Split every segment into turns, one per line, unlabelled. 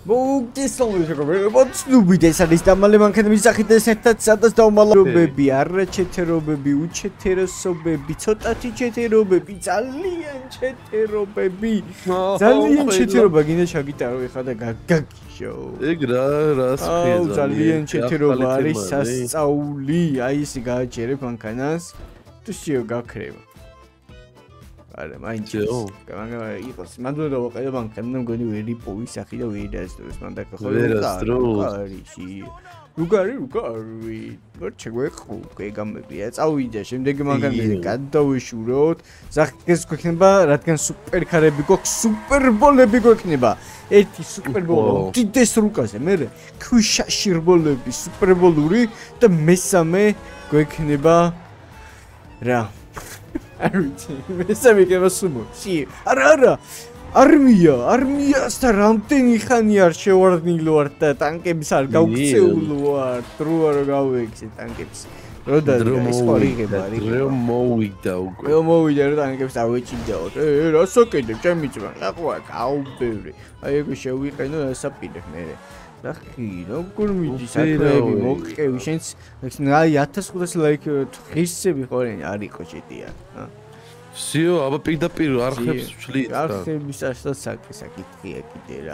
მოგესალმებით ეს არის დამალე მანქანების სახით ერთად სადაც დავმალობები არაჩეთერობები უჩეთეროსობები ცოტათი ჩეთერობები ძალიან ჩეთერობები ძალიან ჩეთერობა გინდა ჩაგიტარო ეხლა და გაგიშო
ეგ რას ხია
ძალიან ჩეთერობა არის სასწაული აი ესე გააჩერებ მანქანას თუ შეო გაქრება არა მაინც გამაგა იყოს მანდ უნდა დავაყენო მანქანა მგონი ვერი პოვის სახი და ვერი დასდროს მან დაგახო არის რუგარი ვერჩეგვეყო გამებია წავიდე შემდეგი მანქანები გადავეშუროთ სახეს გვექნება რადგან სუპერკარები გვაქვს სუპერბოლები გვექნება ერთი სუპერბოლო დიდეს რუკაზე მე ქვიშაში რბოლები სუპერბოლური და მესამე გვექნება რა არიცი მესამე იქნება სუმო არა არმიასთან რამდენი ხანი არ შევარდნილო არ და ტანკებს არ გავქცეულო არ დრო არ გავექცე ტანკებს როდა ეს ხარიღება რომ
მოვიდა უკვე
მოვიდა რომ ტანკებს ავეჭიდაო რას აკეთებ ჩემი ძმა აყვა გაუბევრი აი ეგ შევიყენო ასაპირებ მე ნახი როგორ მიდის აკრები მოყევი შენც აი 1500 ლაიქ ღირსები ხორენ არ იყო შეტია
სიო აბა პირდაპირ არხებს ვშლით და
არხების ასა საკითხია კიდე რა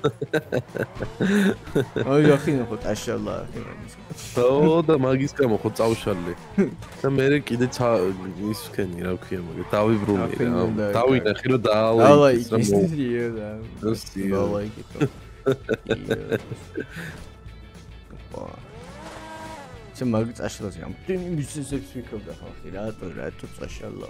აი ახლა ხო ტაშალა
ხო და მაგის გამო ხო წავშალე და მე კიდე ის ვქენი რა ვქია მაგე დავიბრუნე რა დავინახე რომ დაალაიქეს რა
სიო და დაალაიქე ჩემ მაგ წაშალას გამ მისესებს ვიქობდა ხალხი რატო წაშალა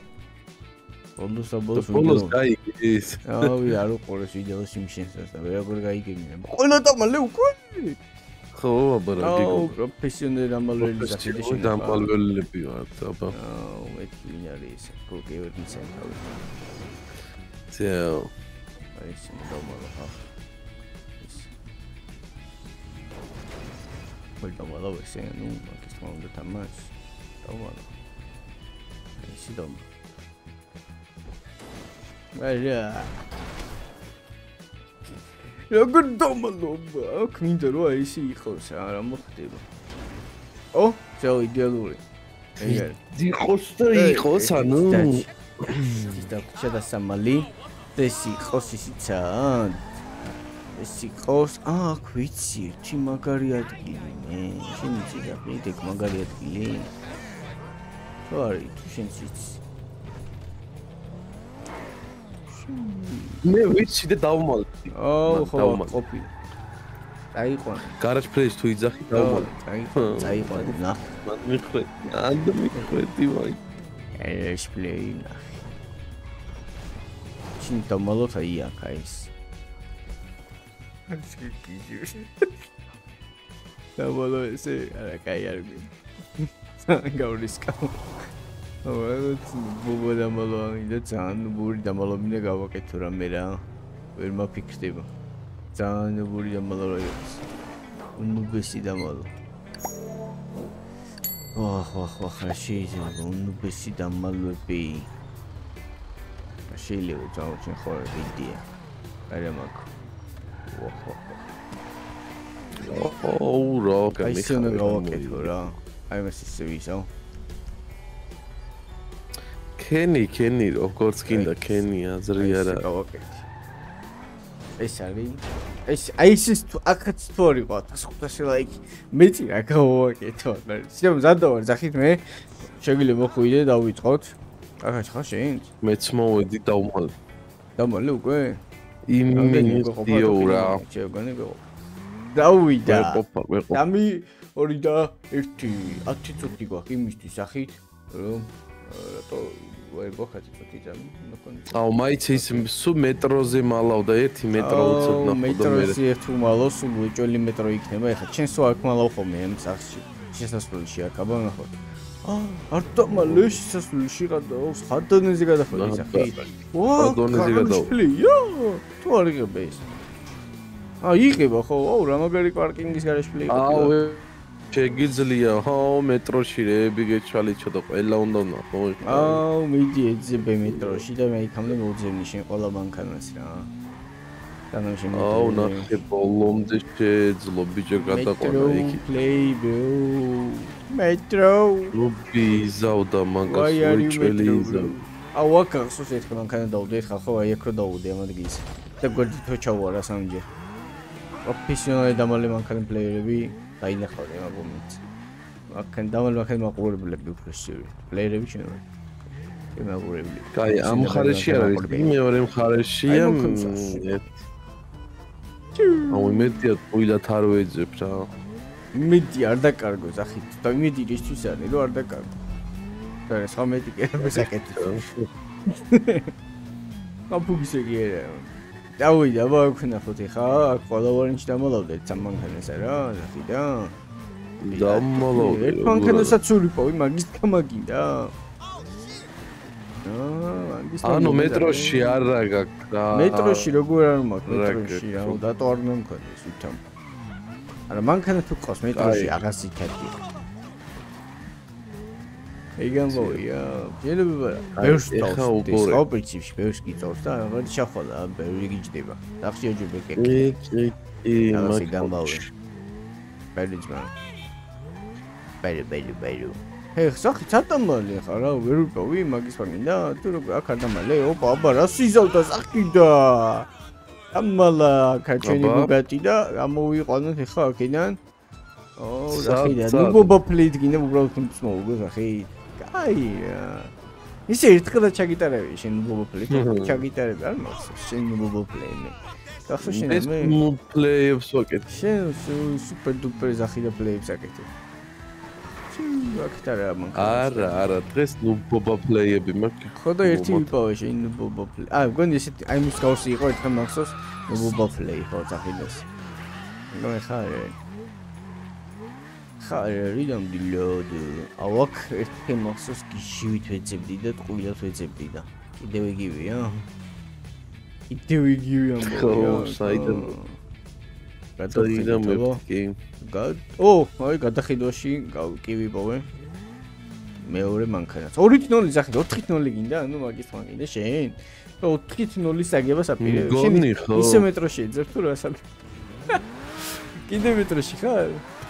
ბოლოს გაიგეს
ავი არ უყურეს ვიდეოს იმ შენსაც და როგორ გაიგებინა ყველა დამალე უკვე
ხო აბა რა გიგო
პროფესიონალი დამალველი სახელი შენ
დამალველები ვართ აბა
მეთქი ვინ არის გოგევერნის თავი
ზეო
აი ეს დამალო ხა დამალო ესე ნუ მაგის თქმა უნდა თამაშ დამალო ეს დამალო არა როგორ დამალობა აქ მინდა რომ აი ესე იყოს რა მოხდება ო ზეო იდეალური ეგ
იყოს და იყოს ანუ
და შედა სამალი ეს იყოს ისიცა ეს იყოს აქ ვიცი ერთი მაგარი ადგილი მე შენ იცი რა მიდეკ მაგარი ადგილი თუ არის თუ შენ იცი
მე ვიცი და დავმალე
ხო ყოფილი დაიყვან
გარაჟ ფლეშ თუ იძახი დავმალე
დაიყვან ნახ
მან მიხვედი ვაი
ეს პლეი ნახ შენ დავმალოთ აი აქ ეს ეს კი დავმალო ესე არა კაი არ გვი გავრისკავ ბუბო დამალო მინდა ძალიან ნუბური დამალო მინდა გავაკეთო რამე რა ვერ მაფიქრდება ძალიან ნუბური დამალო რა იყოს ნუბესი დამალო ვახ შეიძლება ნუბესი დამალოები შეიძლება დავჩენ ხო იდეა არა მაგ
რა
აი შენ გავაკეთო რა აი მას ისე ვისაო
კენი როგორც კიდე კენი აზრი არა
გავაკეთე ეს არის ეს აქაც თორი ყვა 500 ლაიქი მეც რა გავაკეთო შეიძლება მზადავარ ზახით მე შეგიძლია მოხვიდე დავიწყოთ ახაც ხა შენ
მეც მოვედი
დავმალე უკვე
იმენიო რა
შეგონი დავიდა დამი 2 და 1 10 წუთი გვაქვს იმისთვის სახით რომ რატო ვერ გოხატი წუთი ძამი ნაკონი
აუ მაიც ის სუ მეტროზე მალავ და 1 მეტრო უცოდ ნახო და მე
მეტროზე ერთ უმალო სულ უჭველი მეტრო იქნება ეხლა ჩემ სულ აქ მალავ ხოლმე ამ სახში შესასვლელში აქ აბა ნახო არ დამალე შესასვლელში გადაო ხადონეზე გადახვედი სახი
ხადონეზე გადაო
თუ არ იღებ ეს იღება ხო აუ რა მაგარი პარკინგის გარეშე
აუ შეგიძლია ხო მეტროში რეები გეჩალიჩო და ყველა უნდა ნახო
აუ მიდი ეძებე მეტროში და მე იქამდე მოვძებნი შენ ყველა მანქანას რა
აუ ნახე ბოლომდე შეეძლო ბიჭო გადაყვანა იქ
მეტრო
ბიზავდა მანკას უჭელი იზავ
აუ აქ ახსოვს ერთხელ მანქანა დაუდე ერთხელ ხო აი აქ რო დაუდე ამ ადგილს და გვერდით რო ჩავარა სამჯერ პროფესიონალი დამალე მანქანა პლეიერები დაინახავდნენ ამ მომენტს აქან დამალე მანქანა მაყურებლები უფროსები პლეიერები შეიძლება იმაღურებელი.
კაი, ამ მხარეში არ არის, მეორე მხარეშია. აუ იმედია თუილად არ ვეძებ რა.
იმედი არ დაკარგო, ახი, და იმედი რისთვის არის, რომ არ დაკარგო. და ეს ხომეთი კი საკეთე. აპუგისე გიერა. დავიდა, ვაკვნახოთ ხა, აქ ყველა ვარენჩი დამალავდეთ სამანქანას რა, ახი და.
დამალავდეთ.
მანქანასაც ურიპოვი, მაგის გამაგინდა.
ანუ მეტროში არა გაქვს რა.
მეტროში როგორ არ მაქვს მეტროში, აუ დატო არ მომქონდეს ვითომ. არა მანქანა თუ ყავს მეტროში აღასი ქეთი. ეგამოია, შეიძლება ბევრს თავს. ხო პრინციპში ბევრს გიწევს და რაღაც შეხვალა, ბევრი გიჯდება. დახშიაჯები კეკი. კი, მაგას გამბავე. ბელიძმა. ბელი. ხსახი ცატამალი ხარ რა ვერ ვიპოვი მაგის ფაგინდა თუ როგორ აქ არ დამალე ოპა აბა რა სიზავდა სახიდა ამალა კაჩენი ბუგატი და ამოვიყვანოთ ხა აქედან ო სახიდა ნუ ბობა პლეით გინდა უბრალოდ თუნდაც მოვუგო ხი კაი ისე ერთხელ ჩაგიტარები შენ ბობა პლეით ჩაგიტარები არ მახსოვს შენ ბობა პლეინი ახლა შენ მე
ნუ პლეიებს ვაკეთე
შენ სუპერ დუპერ სახიდა პლეიებს აკეთე ვაკეთარა მანქანა.
არა, დღეს ნუ ბობა პლეიები მაქვს.
ხო და ერთი ვიპოვე შენ ნუ ბობა პლეი. აი, მგონი ესეთი აი მის გავსი იყო ერთხელ მახსოვს ნუ ბობა პლეი ხო წახილეს. ნუ ხარ რიდამ დილოდ. აუ აქ ერთხელ მახსოვს გიჟივით ვეძებდი და ტყუილად ვეძებდი და კიდევ იგივეა. კიდევ იგივეა მოკლედ.
ხო, საიდან გადაიდამ კი.
აი გადახედვაში კი ვიპოვე. მეორე მანქანას. 2-0 სახით 4-0 გინდა, ანუ მაგის თან გინდა შენ. 4-0-ის აგებას აპირებ.
შენ
ისე მეტროში ეძებ თუ რა საქმე. კიდე მეტროში ხარ?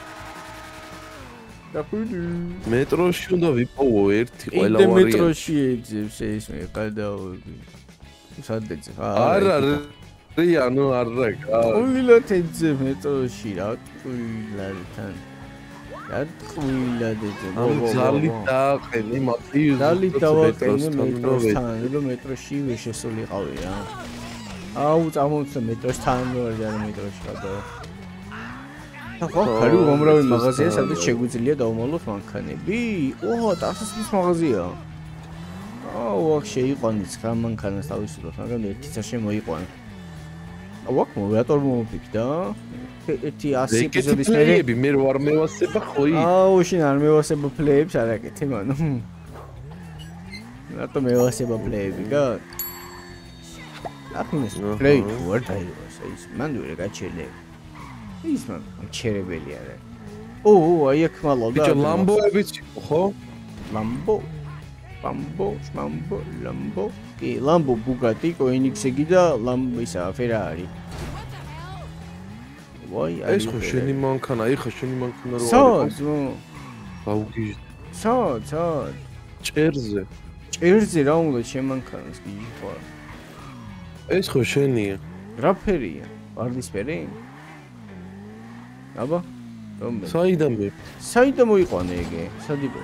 დაფუდი.
მეტროში უნდა ვიპოვო ერთი ყველა
ვარიანტი. კიდე მეტროში ეძებს ეს მე გადავები. სადაც
არა ანუ არა
ყვილად ეძებ მეტროში რა ყვილადთან რა ყვილად ეძებ
ზალი დააყენი მათი
ზალი დავაყენი მეტროსთან რომ მეტროში ვერ შესულიყავი რა აუ წამოწე მეტროსთან ვარ და მეტროში გადავა ხო ხარი უმრავი მაღაზია სადაც შეგვიძლია დავმალოთ მანქანები ოღონდ ასის მაღაზია აუ აქ შეიყვანიც რა მანქანას თავისუფლად მაგრამ ერთი წაში მოიყვანა აუ მოვიატორ მომიფიქდა ერთი 100 ეპიზოდის
მე ვარ მევასება ხოი
აუ შენ არ მევასება პლეებს არ აკეთე მანო რატო მევასება პლეები გა აფინეს პლეი ვარ დაიოს ის მან ვერ გაჩერდე ის მან ჩერებელი არა ო აი აქ მალავდა
ბიჭო ლამბოებიც ხო
ლამბო კი ლამბო ბუგატი კოინიქსეგი და ისა ფერარი ვაი
ეს ხო შენი მანქანა იხა შენი მანქანა რო
არის
აუგი
ჭერზე რა უნდა შენ მანქანას გიიხვა
ეს ხო შენია
რა ფერია ვარდისფერი აბა საიდან მოიყვანე ეგე სადიბო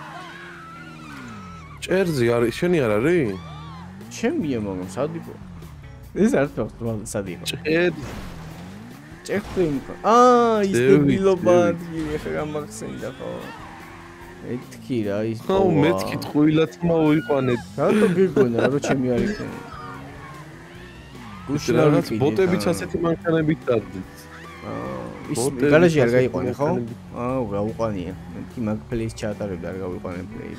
ჭერზე არის შენი არ არის
ჩემია მაგრამ სადიბო ეს არ თქოს სადიბო ჭერზე ის დებილობადი ხა მაგსენდა ხო მეთქი რა ის
ხო მეთქი ტყუილად მოვიყვანე
რატო გიგონა რომ ჩემი არ იქნება
გუშინაც ბოტებიც ასეთი მანქანებით დადით
ის გარაჟი არ გაიყვანე ხო აუ გაუყვანია მეთქი მაგ პლეის ჩაატარებდა არ გავიყვანე პლეი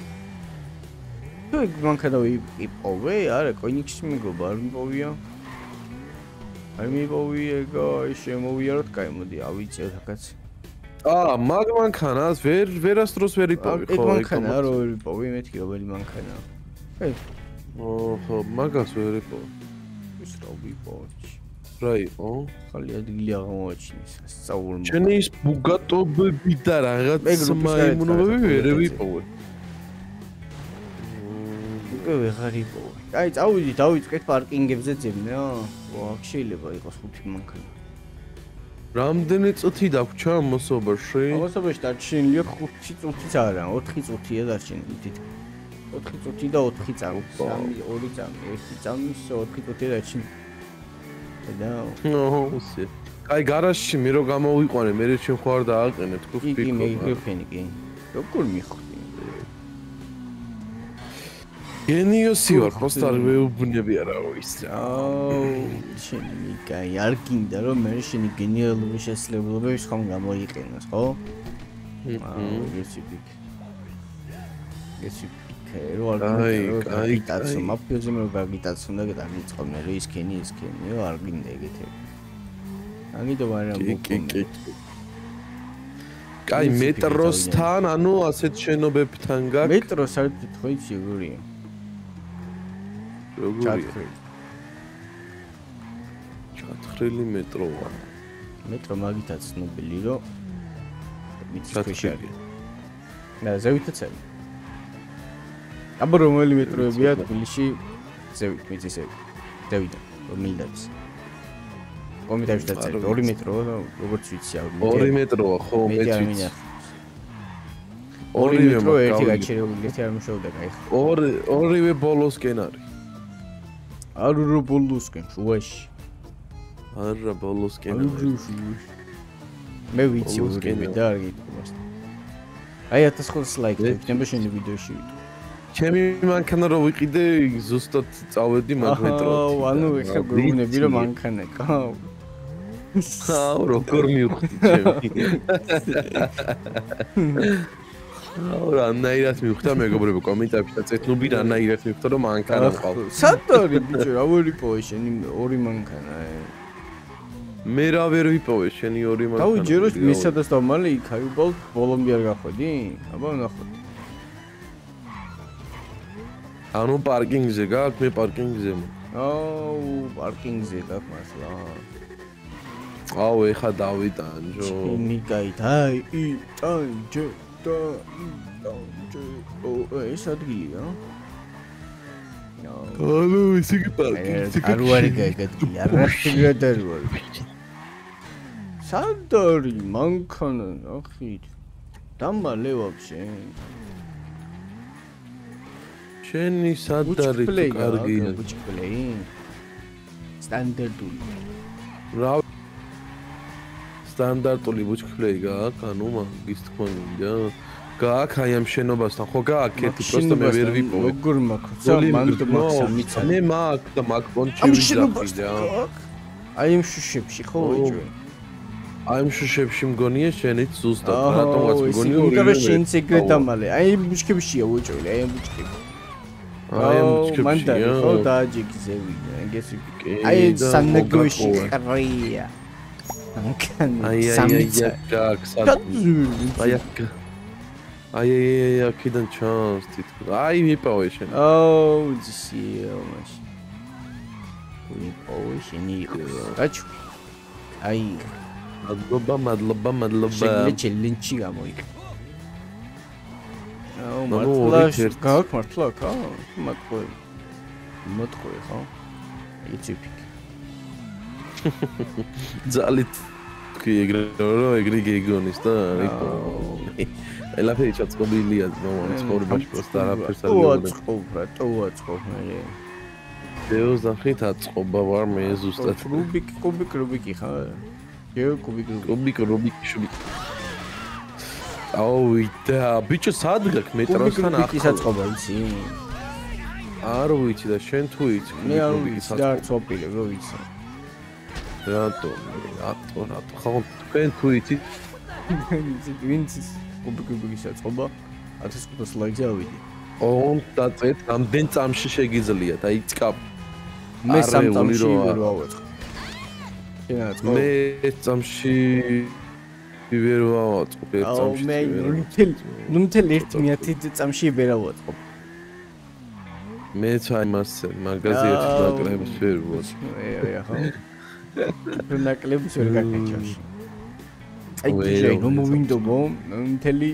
თუ მანქანა ვიპოვე არა კოინიქსი მეგობა არ მიპოვია არ მიპოვია გაი შემოვიაროთ კაი მოდი ავიწევ საკაც
მაგ მანქანას ვერასდროს ვერ იპოვე
ხო ეგ მანქანა რო ვერ იპოვე მეთქი რომელი მანქანა
ხო მაგას ვერ იპოვე
ის რა ვიპოვე
რა იყო?
ხალი ადგილი აღმოაჩინეს სწავლულმა.
ჩვენი ის ბუგატობები და რაღაც მაიმუნები ვერ ვიპოვე.
უკვე ვეღარ იპოვე. აი, წავიდი, დავიწყეთ პარკინგებზე ძებნა. ვაუ, შეიძლება იყოს 5 მანქანა.
რამდენი წუთი დაგვრჩა მოსობაში?
მოსობაში დარჩენილია 5 წუთიც არა, 4 წუთია დარჩენილი თითქოს. 4 წუთი და 4 წამი, 2 წამი, 1 წამი, 4 წუთი დარჩენილი. და
ნოუსი. აი გარაჟში მე რო გამოვიყვანე, მე ჩვენ ხوار დააყენე თქო ფიქრო.
კი, მე გიფენი კი. როგორ მიხვდი?
გენიოსი ვარ, просто არ მეუბნები არაო ის რა.
შენი კაი, არ გინდა რომ მე შენი გენიალური შესაძლებლობები ხომ გამოიყენოს, ხო? გესიფიქ. რო არ გინდა, აი, კაცო, მაფიოზი მე გაგიტაცო და გადაგიწყო მე რო ის ქენი, არ გინდა ეგეთები. აგიტო მაგრამ
კი. კაი, მეტროსთან, ანუ ასეთ შენობებთან გაქვს.
მეტრო საერთოდ ხო იცი როგორია?
როგორია? ჩათხრილი მეტროა.
მეტრო მაგითაც ცნობილი რომ მიწის ქვეშ არის. და ზევითაც არის. აბა რომელი მეტროებია თბილისში ზევით მიწისები. ზევით რომელიც. კომიტეტში დაწერეთ 2 მეტროა და როგორც ვიცი არ
2 მეტროა ხო მეტროა.
2 მეტრო ერთი გაჩერებული ერთი არ მუშაობდა კაი.
ორივე ბოლოსკენ არის.
არა ბოლოსკენ შუაში.
არა ბოლოსკენ.
მე ვიცი უსკენი და არ გიტყვას. აი 1500 ლაიქი იქნება შენი ვიდეოში.
ჩემი მანქანა რო ვიყიდე ზუსტად წავედი მაგ მეტროში.
ანუ ეხლა გვეუბნები რომ მანქანა კაო.
როგორ მივხვდი ჩემი. რანაირად მივხვდა მეგობრებო კომენტებში და წეთნუბი რანაირად მივხვდა რომ მანქანა ყავს.
სათორი ბიჭო რა ვერ იპოვე შენი 2 მანქანა.
მე რა ვერ ვიპოვე შენი 2 მანქანა.
თავი ჯეროს მისადას და მალე იქ აი უბრალოდ ბოლომდე არ გახვედი? აბა ნახოთ.
ანუ პარკინგზე გაქვს მე პარკინგზე.
პარკინგზე გაქვს მასლა.
აუ ეხა დავიტანჯო.
ჩემი კაი დაი ტანჯო. ეს ადგილია?
ანუ ისე პარკინგზე
არ ვარ გაგადილი, არა შეგადარვარ. სადარი მანქანა ნახით. დამალე ვაფშე.
შენი სადარი კარგია.
ბუჩკლეი. სტანდარტული.
რა სტანდარტული ბუჩქლეი გაქვს, ანუ მაგის თქმა უნდა. გაქვს აი ამ შენობასთან, ხო გაქვს ერთი პროსტო მე ვერ ვიპოვე.
როგორ მაქვს? მანდ მაქვს მიცანი.
მე მაქვს და მაგ პონჩი ვიზახი რა.
აი ამ შუშებში ხო ვიჯვე.
აი ამ შუშებში მგონია შენიც ზუსტად, რატომაც მგონია ორივე.
იმიტომ რომ შენც ეგრე დამალე. აი ამ ბუჩქებშია უჭველი, აი ამ ბუჩქები.
აი ამ ბუჩქებშია.
ხო დააჯიგი ზევიდა, ეგეთი. აი სანეგოში ყრია.
აი აქედან ჩანს თითქოს. აი ვიპოვე შენ.
ძიო მაშინ. ვიპოვე შენი იყოს. გაჩვი. აი
მადლობა.
ჩელენჯი გამოიქ. მართლა გაქვს მართლა ხა? მოტყუე ხო? იციფი.
ძალით კი ეგრე გეგონის და იყო ელაფერი ჩაწყობილია ნორმალურად ცხოვრებაში პროსტა არაფერს არ
გეუბნები. ტოაწყობ მე.
დეოს ნახით აწყობა ვარ მე ზუსტად.
კუბიკი ხარ? გეო კუბიკი შუბი.
აუ და ბიჭო სად გაქვს მეტროსთან ახლა?
კუბიკი საწყობა იცი?
არ ვიცი და შენ თუ იცი?
მე არ ვიცი და არც ვაპირებ რო ვიცი.
რატო ხო თქვენ თუ იცით
ვინც კუბიკი საწყობა 1500 ლაიქზე ავიდი.
და წეთ ამდენ წამში შეგიძლიათ აი წკაპ
მე 3 წამში ვერ ვავაწყო.
მე წამში ვერ ვავაწყო ერთ წამში.
მე ნუნთელ 1 წამში ვერ ავაწყო.
მე ჩაი მასე მაგაზია თუ დაკრებს ვერ ვუწ.
ნაკლებს ვერ გაკეთებს. აი ჯეი რომ მოვინდობო მთელი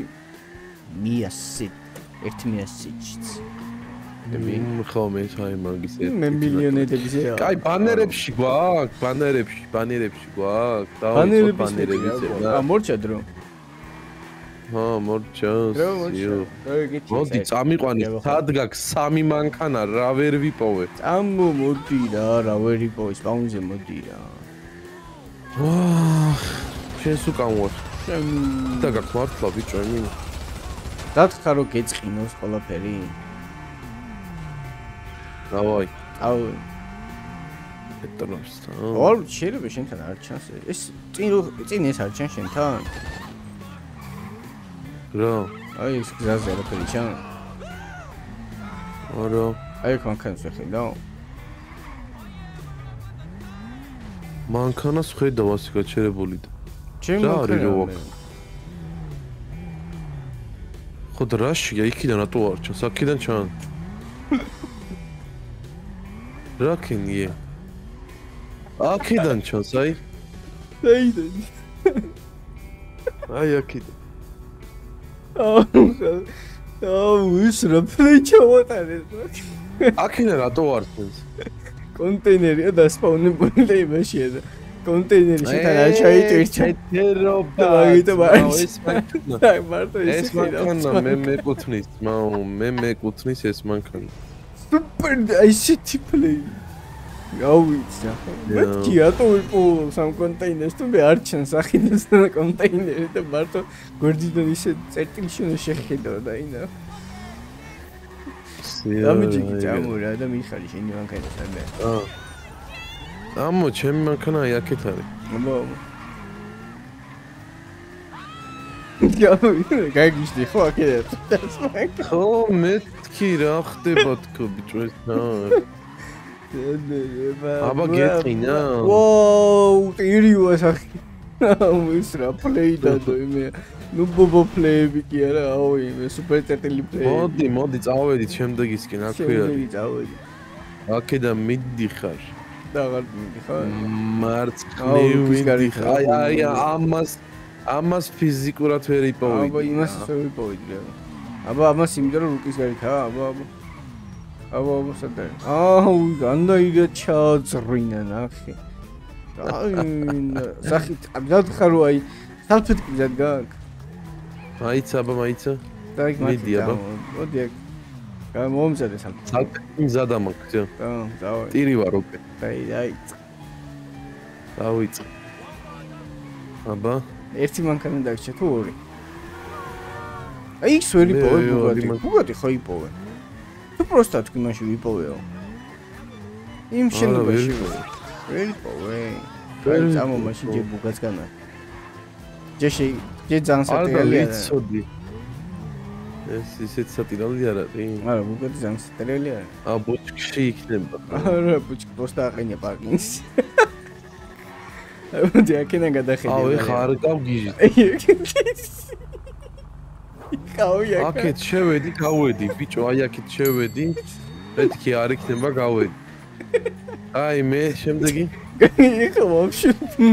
100-ით.
ხო მე საი მაგის
ერთი. მე მილიონერების ეა.
აი ბანერებში გვაქვს, ბანერებში გვაქვს. ბანერებში.
მორჩა დრო.
მორჩას. მოდი წამიყვანი, სად გაქვს 3 მანქანა, რა ვერ ვიპოვე.
მოდი რა ვერ ვიპოვე, სპაუნზე მოდი რა.
შენს უკან ვარ. და გაქვს მართლა ბიჭო, იმინ.
დათქა რომ გეწყინოს ყველაფერი.
დავაი.
პეტროს. ორ შეიძლება შენთან არ ჩანს. ეს წინ ეს არ ჩანს შენთან?
რა?
აი ეს გზაზე რა ფერი ჩან?
არა.
აი მანქანას ვხედავ.
მანქანას ვხედავ ასე გაჩერებული და.
ჩემი მანქანა.
ხო და რაშია იქიდან რატო არ ჩანს? აქედან ჩან. რა ქენიე? აქედან ჩანს აი.
დაიდან.
აი აქედან.
ის რა ფლეჩავატარეს.
აქედან რატო არ ჩანს?
კონტეინერია დასპაუნებული და იმაშია და კონტეინერი შეთან არ ჩაიტვირჩა.
ეტერობა.
ეს
მანქანა მე მეკუთვნის, მე მეკუთვნის ეს მანქანა.
სუპერ აისეთი პლეი. გავიცი. მეთქი რატო ვიპოვო სამ კონტეინერს თუ მე არ ჩანს ახინეს კონტეინერი და მარტო გვერდიდან ისე წერტილში შეხედავ და ინა. დამიჯიკი წამორა და მიხარი შენი მანქანა სამე.
ამო ჩემი მანქანა აი აქეთ არის.
გაიგიშდი ხო აქეთ?
ხო მეთქი რა ხდება თქო ბიჭო ეს რა. აბა გეტყინა.
ვოუ, ტირიო ასახი. ის რა პლეი დადო იმე. ნუ ბობო პლეები კი არა, აუ იმე სუპერ წერტილი პლეი.
მოდი წავედით შემდეგისკენ, აქ ვია.
წავედი.
აქედან მიდიხარ.
და აღარ მიდიხარ.
მარცხნივ მიდიხარ. აი ამას ფიზიკურად ვერ იპოვე.
აბა იმას ვერ ვიპოვედი რა. აბა ამას იმიტომ რომ რუკის გარიქაა, აბა სადა. აუ, განდაიგა ჩაძრინა ნახე. აი, სახით დადგარო აი, სალფეტკიზად გაქვს.
მაიცა, მიდი აბა.
მოდი აქ. გამომზადე სალფეტკი.
სალფეტკი მზადა მაქვს.
დავაი.
ტირი ვარ უკვე.
აი.
დავიწყე. აბა.
ერთი მანქანა დაგჭირ თუ ორი? აი ის ვერ იპოვე ბუგატი ხო იპოვე? თუ პროსტად იმაში ვიპოვეო. იმ შენობაში ვერ იპოვე. აი წამომაში ჯერ ბუგატს განა. ჯერ ძალიან სატირალია.
ეს ისეთ სატირალი არ არის?
არა, ბუგატი ძალიან სატირალია.
ბუჩკში იქნება.
არა, ბუჩკი პროსტა აყენია პარკინგს. მოდი აქედან გადახედე.
ეხა არ გავგიჟით. აქეთ შევედი, გავედი, ბიჭო, აი აქეთ შევედი. მეთქი არ იქნება გავედი. აი მე შემდეგი.
ეხა ვაფშე.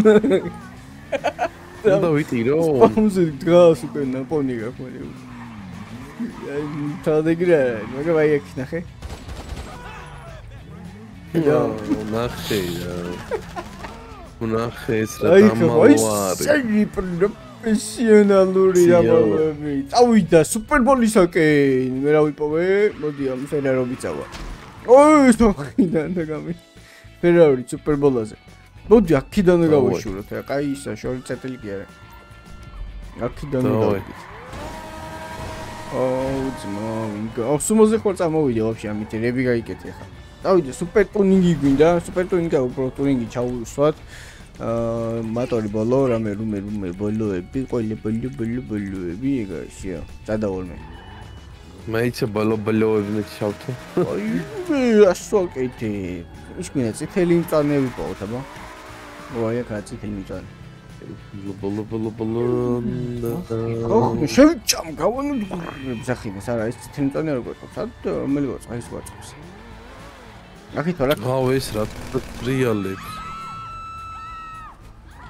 და ვიტირო.
სპაუნზე დგას უკვე ნაპონი გაქვს მე. აი თავდეგრა, მაგა აი აქ ნახე.
ნახე რა. ნახე ეს რა დამალვარი.
აი პროფესიონალური ამბავი. წავიდა სუპერბოლისაკენ. მე რა ვიპოვე? მოდი ამ ფერარობი წავა. ოი, სწორიდან და გამი. ფერარი სუპერბოლაზე. მოდი აქედან გავაშუროთ. აი ისა შორი წეტილი კი არა. აქედან გავაკეთე. აუ, სუმოზე ხარ წამოვიდე ვაფშე ამით რები გაიკეთე ხა. დავიდე სუპერ ტუნინგი გვინდა, სუპერ ტუნინგი უბრალოდ ტუნინგი ჩავუსვათ. მატორი ბოლო, რამე ბოლოები, ბოლოები ეგაშია. წადავალ მე.
მეიცე ბოლოები მეჩავთო.
აი, ასაკეთე. ის გვინდა წითელი მწვანეები პოვოთ, აბა. ოი, აქ წითელი მწვანე.
ბოლო.
ხო, შევჭამ გავანუდგურებს ახინეს, არა, ეს წითელი მწვანე როგორ ყავს? რომელი ვაწყა ის ვაწყობს. აქეთ ვარ.
აუ ეს რა რეალებს.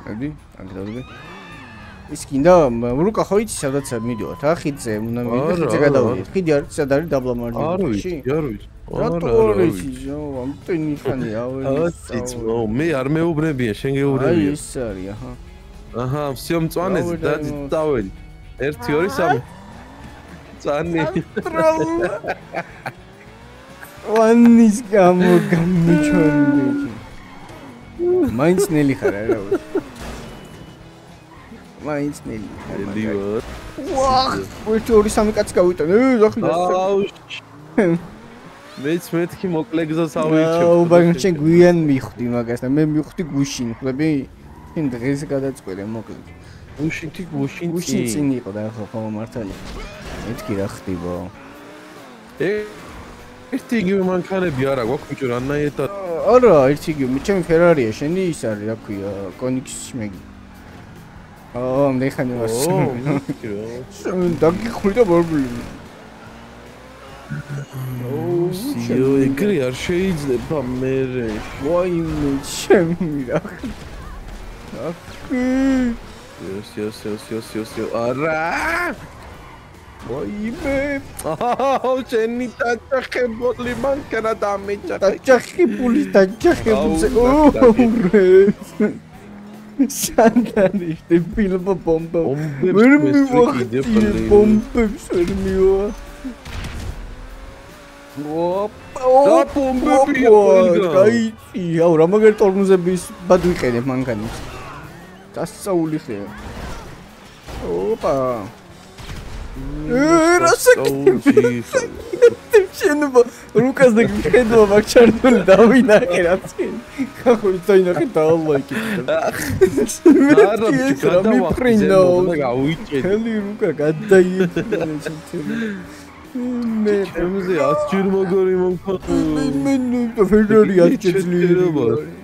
მოდი, აგდავდები. ის კიდე რუკა ხო იცი სადაც მიდივართ, რა ხიდზე უნდა მივიდე, ხიდზე გადავიდეთ. ხიდი არის სად არის დაბლა მარჯვენა?
არ ვიცი.
რატო არ იცი? ამტენი ხანი
ავეცი. მე არ მეუბნებია, შენ გეუბნებია.
აი ის არის, აჰა.
აჰა, всё მწვანეზე დაძი დაველი. 1 2 3 წანი.
ვანის გამო გამიჩვენდი. მაინც ნელი ხარ არა? მაინც ნელი.
ელივარ.
ვახ, 1 2 3 კაცი გავიტანე. ზახი.
აუ. მეც მეთქი მოკლე გზას ავიჩებ.
აუ, ბაგ შენ გვიან მივხვდი მაგას და მე მივხვდი გუშინ, ხლები? შენ დღეს გადაწყვეტე მოკლე. გუშინ წინ იყო და ახლა ხო მართალი. მეთქი რა ხდება?
ერთი იგივე მანქანები არა გვაქვს ბიჭო რანაირად?
არა, ერთი იგივე, ჩემი ფერარია, შენი ის არის, რა ქვია, კონიქსმეგი. მე ხანი ვარ. დაგიხური და პრობლემა.
სიო, ეგრე არ შეიძლება მე.
ვაიმე, ჩემი რა.
სიო. არა! ვაიმე! შენი დაჭახებული მანქანა დამეჭახე.
დაჭახებული. სანდანის დებილბო ბომბა. ვერ მივახდი ბომბებს ვერ მივა. ოპა ბომბებია. გაიწი, აუ რა მაგარი ტორმუზების ბად ვიყენებ მანქანას. დასწაული ხე. ოპა რასაკეთებ შენობა რუკას და გხედვა მაგ ჩართული დავინახე რა წინ ხახო წაინახე დაალაიკი არა გადავახიზე და გავიჭედე ხელი რუკა გადაიეცა მე თემზე 100 ჯერ მაგარი მომხატე მე და ფერარი 100 ჯერობა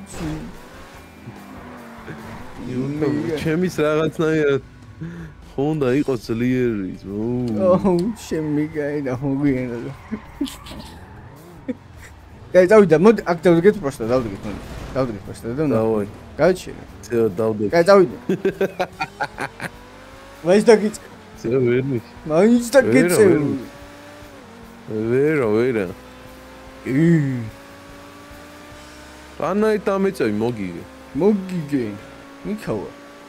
ჩემის რაღაცნაირად ხონდა იყოს ძლიერი ოუ შემი გაიდა მოგვიანა და დავიდა მოდი აქ დავდგეთ პროსტა დავდგეთ პროსტა და
დავაი
გაჩერე
ცეო დავდგეთ
დავიდა მაინც დაგიწე
ცეო ვერნი
მაინც დაგიწე
ვერა ანაი დამეწევი მოგიგე
მიქავა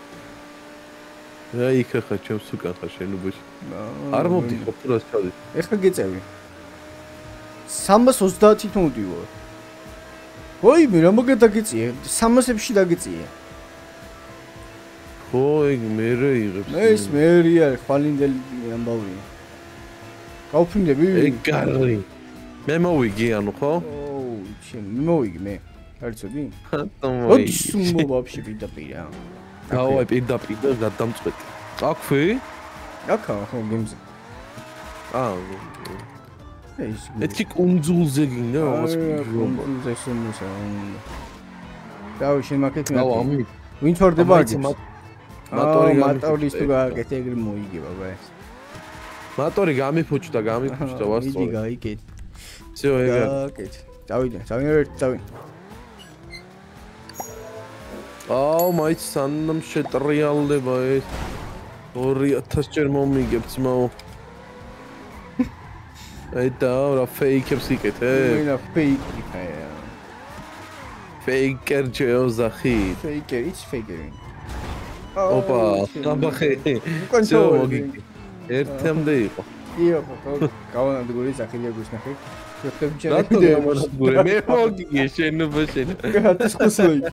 რა იქ ხა ჩემს უკან ხარ შენობაში არ მომდიხარ თუ რას ჩავდი
ეხლა გეწევი 330 თუნდიო ой მე რა მოგე დაგიწიე 300-ში დაგიწიე
ხო ეგ მე იღებს
ეს მერი არის ხვალინდელი ამბავია გავფრინდები
ეგ გარი მე მოვიგი ანუ ხო
ოუ ჩემ მოვიგი მე არცოდი
ხატო
მოი სუმო ვაფშე პირდაპირა
დავაი პირდაპირ და გადამწყვეტი. აქვე?
აქა ხო გემზე. ეს
მეთქი კუნძულზე გინდა ამას
კუნძულზე შემოსა. დავი შენ მაკეთ მე. ვინ თორდება აქ? მოტორის თუ გააკეთე ეგრე მოიგება ბა.
მოტორი გამიფუჭდა ვასწორე.
იგი გაიკეთ.
всё ეგა.
გააკეთ. დავი.
აუ მაიც სანამ შეტრიალდება ეს 2000 ჯერ მომიგებ ძმაო აი და რა ფეიქებს იკეთებ
მე რა ფეიკი ხაია
ფეიკერ ჯეოზახი
ფეიკერი
ოპა ნაბახე
კონსო მოგი
ერთამდე იყო
ხო გავანადგური სახელი გუშნახე
რატო გამონადგური მე მოგიგე შენობა შენ
გატის ხოსოი